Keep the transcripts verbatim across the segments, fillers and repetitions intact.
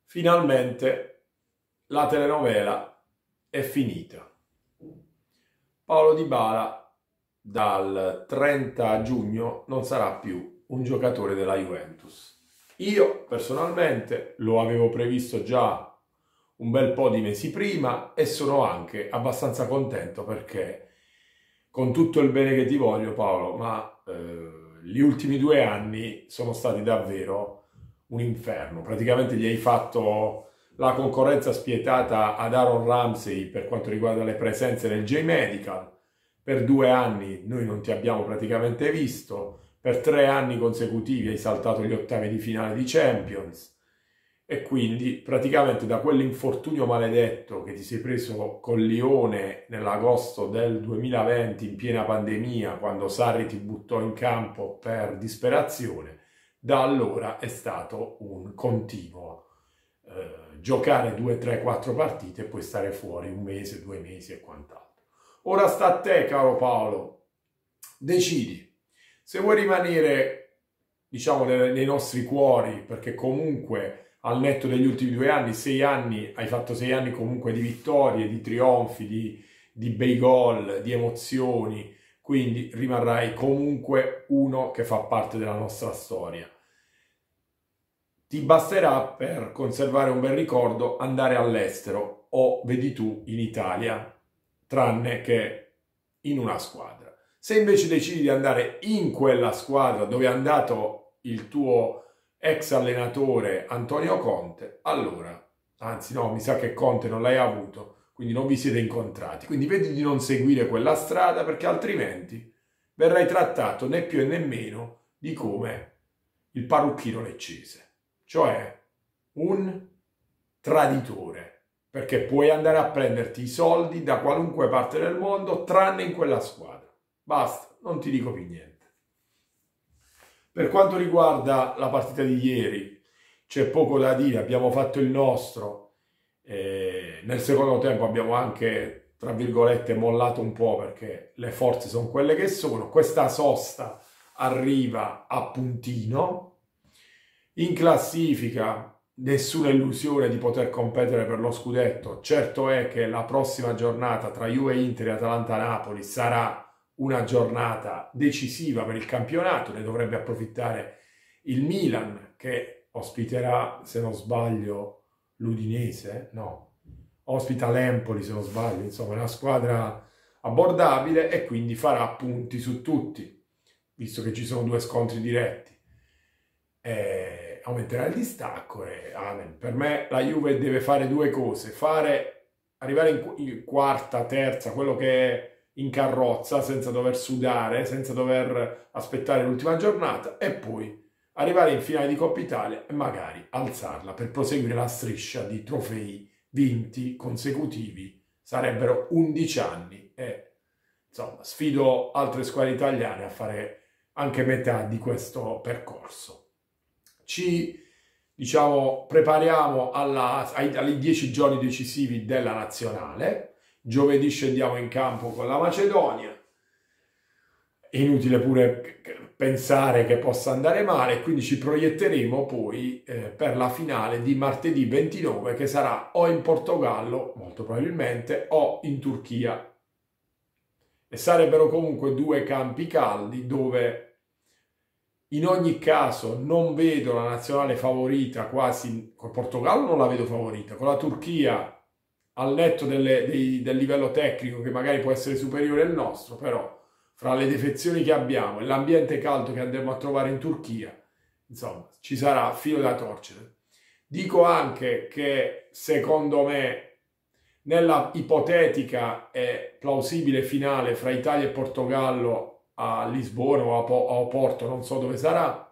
Finalmente la telenovela è finita. Paolo Dybala dal trenta giugno non sarà più un giocatore della Juventus. Io personalmente lo avevo previsto già un bel po' di mesi prima e sono anche abbastanza contento perché, con tutto il bene che ti voglio Paolo, ma eh, gli ultimi due anni sono stati davvero un inferno. Praticamente gli hai fatto la concorrenza spietata ad Aaron Ramsey per quanto riguarda le presenze nel J-Medical. Per due anni noi non ti abbiamo praticamente visto, per tre anni consecutivi hai saltato gli ottavi di finale di Champions e quindi praticamente da quell'infortunio maledetto che ti sei preso col Lione nell'agosto del duemilaventi in piena pandemia, quando Sarri ti buttò in campo per disperazione, da allora è stato un continuo eh, giocare due, tre, quattro partite e poi stare fuori un mese, due mesi e quant'altro. Ora sta a te, caro Paolo, decidi se vuoi rimanere, diciamo, nei nostri cuori, perché comunque al netto degli ultimi due anni, sei anni, hai fatto sei anni comunque di vittorie, di trionfi, di, di bei gol, di emozioni, quindi rimarrai comunque uno che fa parte della nostra storia. Ti basterà per conservare un bel ricordo andare all'estero o, vedi tu, in Italia, tranne che in una squadra. Se invece decidi di andare in quella squadra dove è andato il tuo ex allenatore Antonio Conte, allora, anzi no, mi sa che Conte non l'hai avuto, quindi non vi siete incontrati. Quindi vedi di non seguire quella strada perché altrimenti verrai trattato né più né meno di come il parrucchino leccese, cioè un traditore. Perché puoi andare a prenderti i soldi da qualunque parte del mondo, tranne in quella squadra. Basta, non ti dico più niente. Per quanto riguarda la partita di ieri, c'è poco da dire, abbiamo fatto il nostro. Eh, nel secondo tempo abbiamo anche, tra virgolette, mollato un po' perché le forze sono quelle che sono. Questa sosta arriva a puntino. In classifica nessuna illusione di poter competere per lo scudetto. Certo è che la prossima giornata tra Juve Inter e Atalanta-Napoli sarà una giornata decisiva per il campionato, ne dovrebbe approfittare il Milan che ospiterà, se non sbaglio, l'Udinese, no, ospita l'Empoli se non sbaglio, insomma è una squadra abbordabile e quindi farà punti su tutti, visto che ci sono due scontri diretti. E aumenterà il distacco e amen. Per me la Juve deve fare due cose, fare, arrivare in, in quarta, terza, quello che è in carrozza, senza dover sudare, senza dover aspettare l'ultima giornata e poi arrivare in finale di Coppa Italia e magari alzarla per proseguire la striscia di trofei vinti consecutivi. Sarebbero undici anni e insomma sfido altre squadre italiane a fare anche metà di questo percorso. Ci, diciamo, prepariamo alla, ai, ai dieci giorni decisivi della nazionale. Giovedì scendiamo in campo con la Macedonia. È inutile pure pensare che possa andare male, quindi ci proietteremo poi eh, per la finale di martedì ventinove che sarà o in Portogallo, molto probabilmente, o in Turchia. E sarebbero comunque due campi caldi dove in ogni caso non vedo la nazionale favorita quasi, col Portogallo non la vedo favorita, con la Turchia al netto delle, dei, del livello tecnico che magari può essere superiore al nostro, però fra le defezioni che abbiamo e l'ambiente caldo che andremo a trovare in Turchia, insomma, ci sarà filo da torcere. Dico anche che secondo me nella ipotetica e plausibile finale fra Italia e Portogallo a Lisbona o a, po- a Porto, non so dove sarà,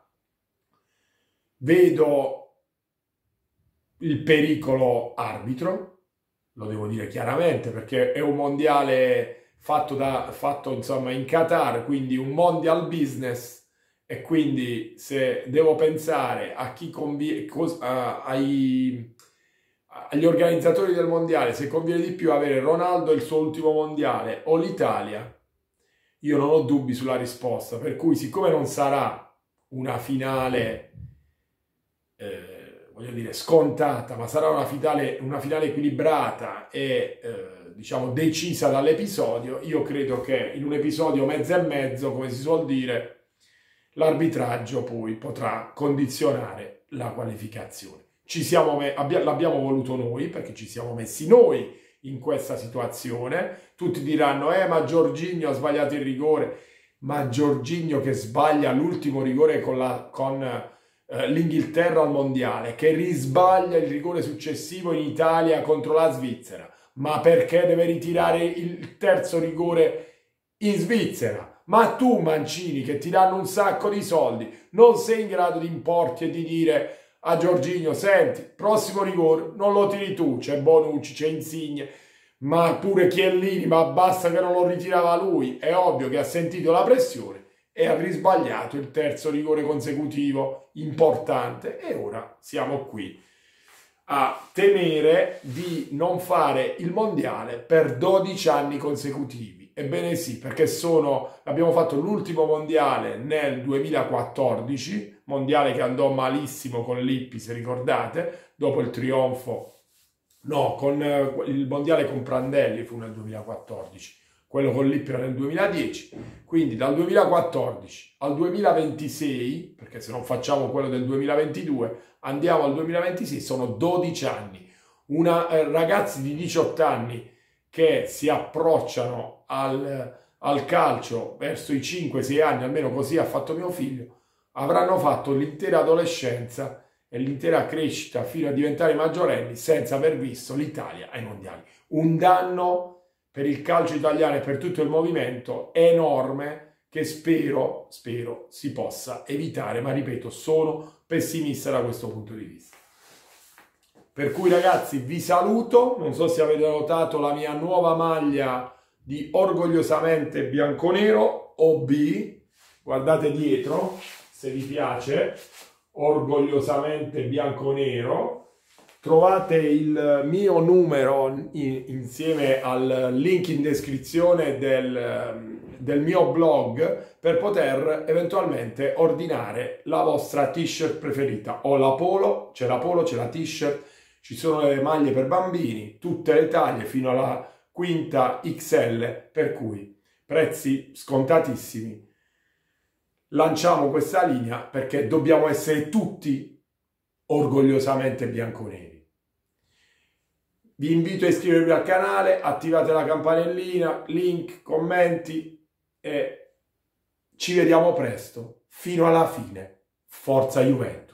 vedo il pericolo arbitro, lo devo dire chiaramente perché è un mondiale fatto, da, fatto insomma in Qatar, quindi un mondial business e quindi se devo pensare a chi conviene, ai, agli organizzatori del mondiale, se conviene di più avere Ronaldo il suo ultimo mondiale o l'Italia, io non ho dubbi sulla risposta, per cui siccome non sarà una finale, eh, voglio dire, scontata, ma sarà una finale, una finale equilibrata e eh, diciamo decisa dall'episodio. Io credo che in un episodio mezzo e mezzo, come si suol dire, l'arbitraggio poi potrà condizionare la qualificazione. Ci siamo l'abbiamo voluto noi, perché ci siamo messi noi in questa situazione. Tutti diranno, eh ma Jorginho ha sbagliato il rigore, ma Jorginho che sbaglia l'ultimo rigore con la... Con, eh, l'Inghilterra al mondiale, che risbaglia il rigore successivo in Italia contro la Svizzera, ma perché deve ritirare il terzo rigore in Svizzera? Ma tu, Mancini, che ti danno un sacco di soldi, non sei in grado di importi e di dire a Jorginho, senti, prossimo rigore non lo tiri tu, c'è Bonucci, c'è Insigne, ma pure Chiellini, ma basta che non lo ritirava lui. È ovvio che ha sentito la pressione e ha risbagliato il terzo rigore consecutivo importante, e ora siamo qui a temere di non fare il mondiale per dodici anni consecutivi. Ebbene sì, perché sono, abbiamo fatto l'ultimo mondiale nel duemilaquattordici, mondiale che andò malissimo con Lippi, se ricordate, dopo il trionfo, no, con il mondiale con Prandelli fu nel duemilaquattordici, quello con Lippi era nel duemiladieci, quindi dal duemilaquattordici al duemilaventisei, perché se non facciamo quello del duemilaventidue, andiamo al duemilaventisei, sono dodici anni. Una, eh, ragazzi di diciotto anni che si approcciano al, al calcio verso i cinque sei anni, almeno così ha fatto mio figlio, avranno fatto l'intera adolescenza e l'intera crescita fino a diventare maggiorenni senza aver visto l'Italia ai mondiali. Un danno per il calcio italiano e per tutto il movimento enorme, che spero, spero si possa evitare, ma ripeto, sono pessimista da questo punto di vista. Per cui ragazzi vi saluto, non so se avete notato la mia nuova maglia di Orgogliosamente Bianconero O B, guardate dietro se vi piace, Orgogliosamente Bianconero. Trovate il mio numero in, insieme al link in descrizione del, del mio blog per poter eventualmente ordinare la vostra t-shirt preferita. Ho la polo, c'è la polo, c'è la t-shirt, ci sono le maglie per bambini, tutte le taglie fino alla quinta X L, per cui prezzi scontatissimi. Lanciamo questa linea perché dobbiamo essere tutti orgogliosamente bianconeri. Vi invito a iscrivervi al canale, attivate la campanellina, link, commenti e ci vediamo presto. Fino alla fine. Forza Juventus!